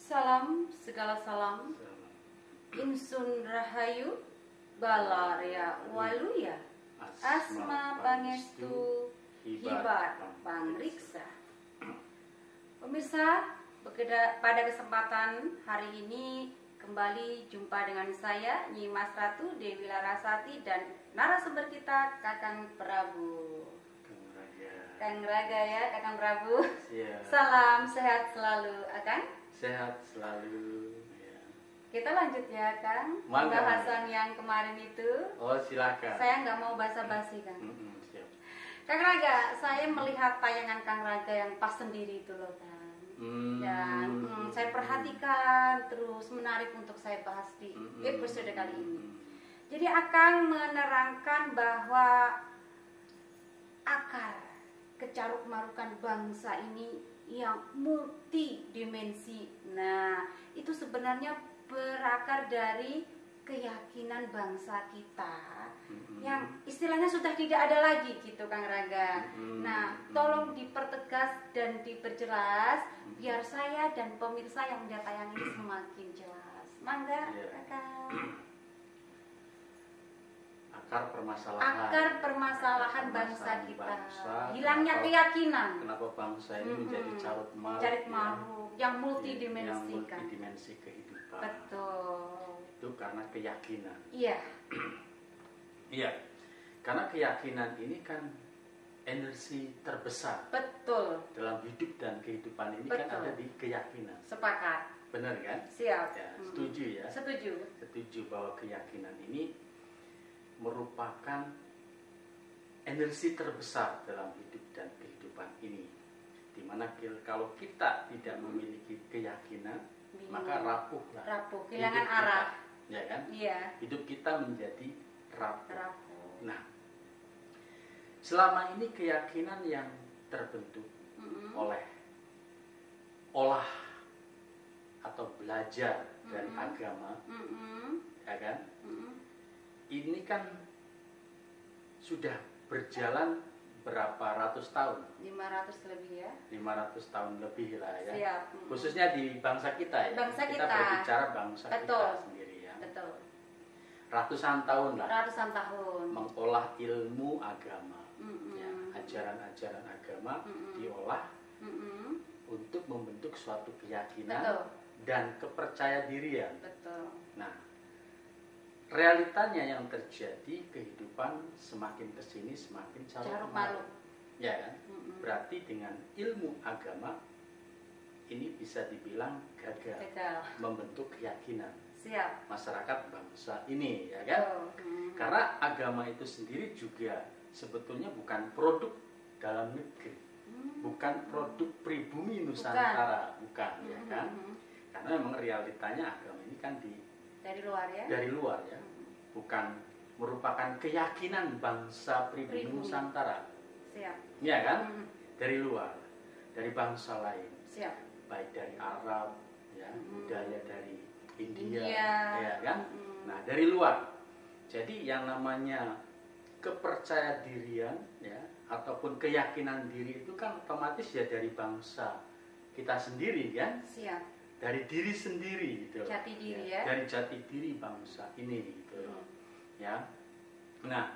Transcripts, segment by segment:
Salam, segala salam. Insun Rahayu, Balaria Waluya, Asma Pangestu, Hibat Pangriksa. Pemirsa, pada kesempatan hari ini kembali jumpa dengan saya, Nyimas Ratu Dewi Larasati, dan narasumber kita Kakang Prabu. Kang Raga ya, Kakang Prabu. Siap. Salam sehat selalu, Akang. Sehat selalu. Ya. Kita lanjut ya, Kang. Mantap. Pembahasan yang kemarin itu. Oh, silakan. Saya nggak mau basa-basi, Kang. Siap. Kang Raga, saya melihat tayangan Kang Raga yang pas sendiri itu loh, Kang. Dan saya perhatikan terus, menarik untuk saya bahas di episode kali ini. Jadi Akang menerangkan bahwa akar kecaruk-marukan bangsa ini yang multidimensi. Nah, itu sebenarnya berakar dari keyakinan bangsa kita yang istilahnya sudah tidak ada lagi gitu, Kang Raga. Nah, tolong dipertegas dan diperjelas biar saya dan pemirsa yang melihat tayangan ini semakin jelas. Mangga, Kakak. Akar permasalahan bangsa kita. Bangsa, Hilangnya keyakinan. Kenapa bangsa ini menjadi carut marut yang multidimensi kan. Multidimensi kehidupan. Betul. Itu karena keyakinan. Iya. Iya. Karena keyakinan ini kan energi terbesar. Betul. Dalam hidup dan kehidupan ini kan ada di keyakinan. Sepakat. Benar kan? Siap. Ya, setuju ya? Setuju bahwa keyakinan ini merupakan energi terbesar dalam hidup dan kehidupan ini. Dimana kalau kita tidak memiliki keyakinan, maka rapuhlah. Kehilangan arah. Ya kan? Iya. Hidup kita menjadi rapuh. Nah, selama ini keyakinan yang terbentuk oleh olah atau belajar dari agama, ya kan? Ini kan sudah berjalan berapa ratus tahun? 500 lebih ya. 500 tahun lebih lah ya. Siap. Khususnya di bangsa kita ya. Kita berbicara bangsa kita sendiri ya. Betul. Ratusan tahun lah. Ratusan tahun. Mengolah ilmu agama. Ya, ajaran-ajaran agama diolah untuk membentuk suatu keyakinan dan kepercayadirian. Betul. Nah, realitanya yang terjadi, kehidupan semakin kesini semakin carut marut, ya kan? Berarti dengan ilmu agama ini bisa dibilang gagal membentuk keyakinan. Siap. Masyarakat bangsa ini, ya kan? Karena agama itu sendiri juga sebetulnya bukan produk dalam negeri, bukan produk pribumi Nusantara, bukan ya kan? Karena memang realitanya agama ini kan dari luar ya, bukan merupakan keyakinan bangsa pribumi Nusantara. Siap. Iya kan? Dari luar, dari bangsa lain. Siap. Baik dari Arab, ya, budaya dari India. Ya kan? Nah, dari luar. Jadi yang namanya kepercayadirian ya ataupun keyakinan diri itu kan otomatis ya dari bangsa kita sendiri kan? Siap. Dari diri sendiri gitu. Jati diri ya. Dari jati diri bangsa ini gitu. Ya. Nah,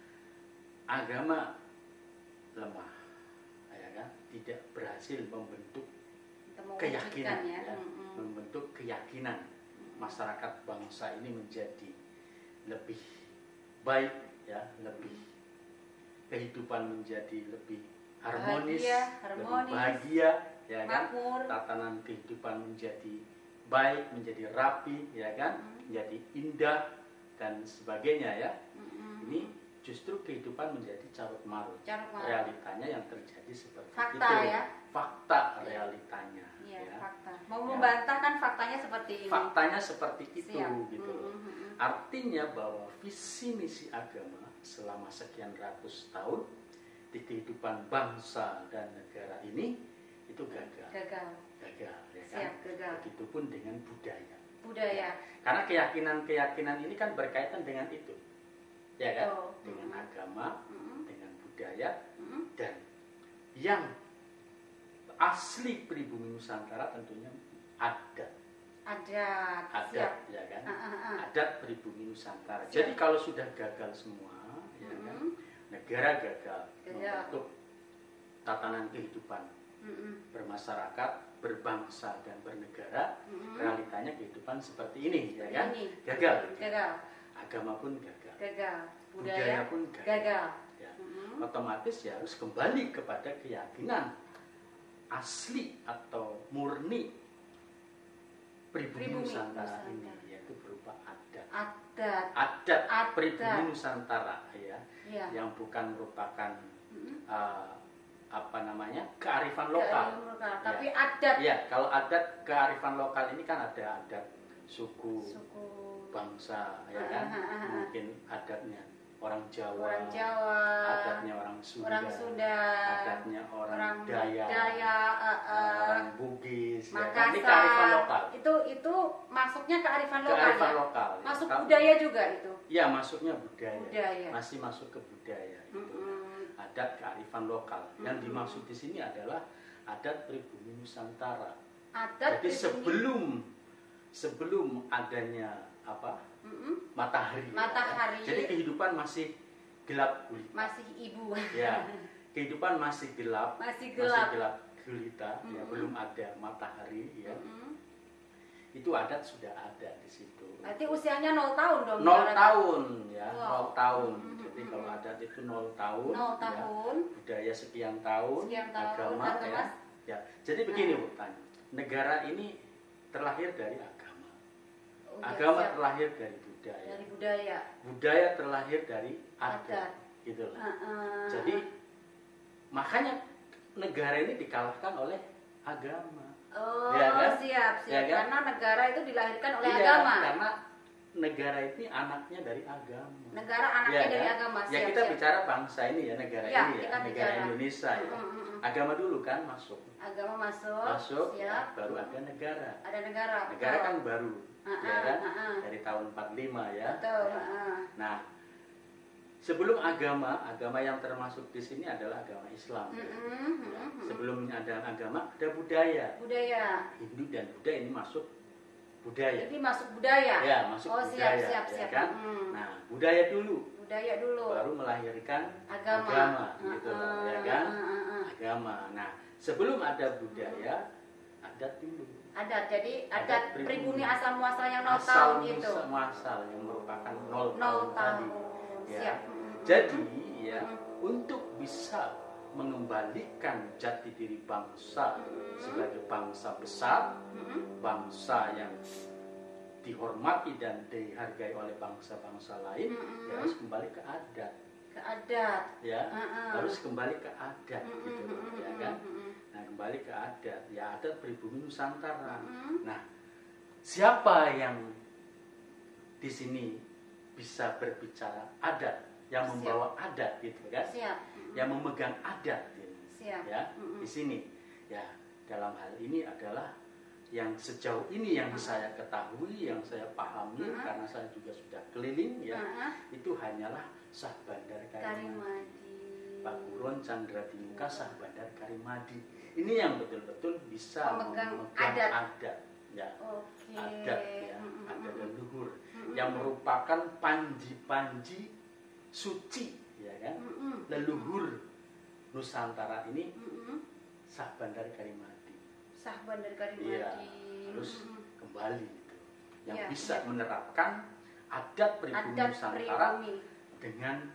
agama lemah. Ya kan? Tidak berhasil membentuk keyakinan ya. Membentuk keyakinan masyarakat bangsa ini menjadi lebih baik ya, lebih kehidupan menjadi lebih harmonis, lebih bahagia ya kan, tatanan kehidupan menjadi baik, menjadi rapi ya kan, menjadi indah dan sebagainya ya. Ini justru kehidupan menjadi carut marut. Realitanya yang terjadi seperti fakta, itu. Ya? Fakta realitanya. Ya, fakta. Mau membantah kan faktanya seperti ini. Faktanya seperti itu gitu. Artinya bahwa visi misi agama selama sekian ratus tahun di kehidupan bangsa dan negara ini itu gagal. Ya kan? Gagal. Begitupun dengan budaya. Ya. Karena keyakinan ini kan berkaitan dengan itu. Ya kan? Dengan agama, dengan budaya dan yang asli pribumi Nusantara tentunya adat. Adat. adat, Siap. ya kan? Ah. Adat pribumi Nusantara. Siap. Jadi kalau sudah gagal semua, ya kan? Negara gagal membentuk tatanan kehidupan bermasyarakat, berbangsa dan bernegara, realitanya kehidupan seperti ini, ya kan? Gagal. Agama pun gagal. Budaya pun gagal. Ya. Otomatis ya harus kembali kepada keyakinan asli atau murni pribumi Nusantara ini, yaitu berupa adat pribumi Nusantara, ya, yang bukan merupakan kearifan lokal. Tapi adat. Ya, kalau adat kearifan lokal ini kan ada adat suku bangsa, ya kan? Mungkin adatnya orang Jawa, adatnya orang Sunda, adatnya orang Dayak, orang Bugis, Makassar, ya kan? Ini kearifan lokal. Itu masuknya kearifan lokal. Kearifan lokal. Masuk Ya. budaya juga itu. Ya, masuknya budaya. Budaya. Masih masuk ke budaya. Adat kearifan lokal. Yang dimaksud di sini adalah adat pribumi Nusantara. Jadi sebelum adanya matahari. Matahari. Ya. Jadi kehidupan masih gelap gulita. Masih ibu. Ya, kehidupan masih gelap. Masih gelap gulita. Ya, belum ada matahari. Ya. Itu adat sudah ada di situ. Berarti usianya 0 tahun dong. 0 tahun, ya. Wow. 0 tahun. Jadi kalau adat itu 0 tahun. 0 tahun. Ya, budaya sekian tahun. Agama. Ya. Jadi begini, Bu Tanya. Negara ini terlahir dari agama. Agama terlahir dari budaya. Budaya terlahir dari adat. Gitu loh. Jadi makanya negara ini dikalahkan oleh agama. Oh, ya kan? Siap. Ya kan? Karena negara itu dilahirkan oleh Iya, agama. Karena negara ini anaknya dari agama. Negara anaknya Ya, dari kan? agama. Ya kita bicara bangsa ini ya, negara Ya, ini ya, kita negara bicara. Indonesia ya. Agama dulu kan masuk. Agama masuk. Ya, baru ada negara. Ada negara. Negara kan baru. Ya kan? Dari tahun 45 ya. Betul. Ya. Nah, sebelum agama yang termasuk di sini adalah agama Islam. Ya. Sebelum ada agama, ada budaya. Hindu dan Buddha ini masuk budaya. Jadi masuk budaya. Ya, masuk budaya. Siap. Ya kan? Nah, budaya dulu. Baru melahirkan agama. Gitu loh, ya kan? Agama. Nah, sebelum ada budaya, adat dulu. Jadi adat pribumi asal muasal yang 0 asal tahun itu. muasal yang merupakan 0 tahun tadi. Ya. Siap. Jadi ya, untuk bisa mengembalikan jati diri bangsa sebagai bangsa besar, bangsa yang dihormati dan dihargai oleh bangsa-bangsa lain, ya harus kembali ke adat. Ya, harus kembali ke adat gitu loh, ya kan? Nah, kembali ke adat, ya adat pribumi Nusantara. Nah, siapa yang di sini bisa berbicara adat, yang membawa adat gitu kan? Yang memegang adat gitu. Ya, di sini. Ya, dalam hal ini adalah yang sejauh ini yang saya ketahui, yang saya pahami karena saya juga sudah keliling ya, itu hanyalah Sah Bandar Karimadi. Pak Buron Chandra Dimuka Sah Bandar Karimadi. Ini yang betul-betul bisa memegang adat ya. Adat ya, adat leluhur yang merupakan panji-panji suci ya kan. Leluhur Nusantara ini Sah Bandar Karimadi. Iya, harus kembali gitu. Yang bisa menerapkan adat pribumi Nusantara dengan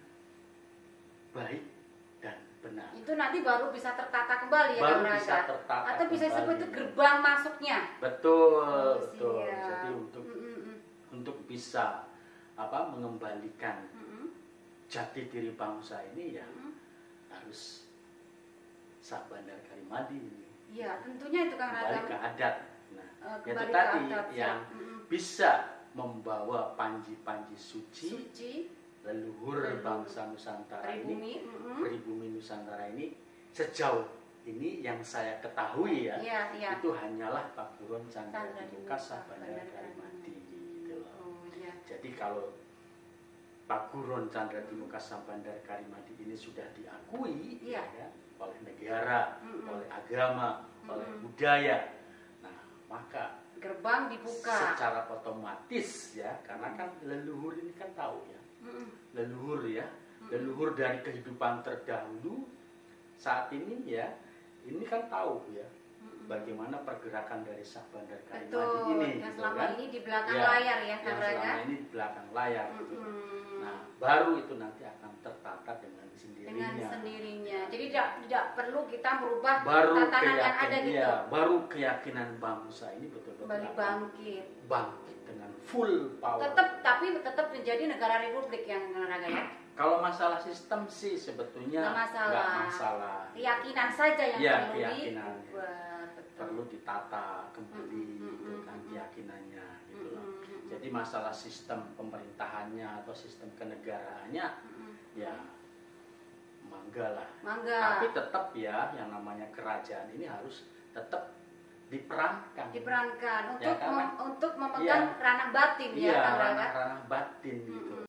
baik dan benar. Itu nanti baru bisa tertata kembali ya, baru bisa tertata atau bisa kembali. disebut itu gerbang masuknya. Betul. Jadi untuk bisa mengembalikan jati diri bangsa ini ya harus Sah Bandar Karimadi. Ya, tentunya itu kan kembali ke adat. Nah, itu ke tadi adat, yang bisa membawa panji-panji suci leluhur bangsa Nusantara pribumi Nusantara ini sejauh ini yang saya ketahui ya. Itu hanyalah Pak Buron Chandra Dimuka Sah Bandar Karimadi gitu loh. Jadi kalau Pak Buron Chandra Dimuka Sah Bandar Karimadi ini sudah diakui ya, oleh negara, oleh agama, oleh budaya. Nah, maka gerbang dibuka secara otomatis ya, karena kan leluhur ini kan tahu ya, leluhur ya, leluhur dari kehidupan terdahulu saat ini ya, ini kan tahu ya bagaimana pergerakan dari Syah Bandar Karim Maju ini, yang gitu selama kan? ini di belakang Ya, layar ya, yang Kang Raga. selama ini di belakang layar gitu. Nah, baru itu nanti akan tertata dengan sendirinya. Jadi tidak perlu kita merubah Baru tatanan yang ada gitu. ya, baru keyakinan bangsa ini betul-betul Kembali akan bangkit dengan full power. tapi tetap menjadi negara republik yang Kang Raga ya. Kalau masalah sistem sih sebetulnya nggak masalah. Keyakinan saja yang Ya, perlu keyakinan. diubah, betul. Perlu ditata kembali gitu kan keyakinannya gitu loh. Jadi masalah sistem pemerintahannya atau sistem kenegaraannya ya mangga lah. Tapi tetap ya yang namanya kerajaan ini harus tetap diperankan untuk ya, untuk memegang ranah batin ya, Kang Raga. ranah batin gitu.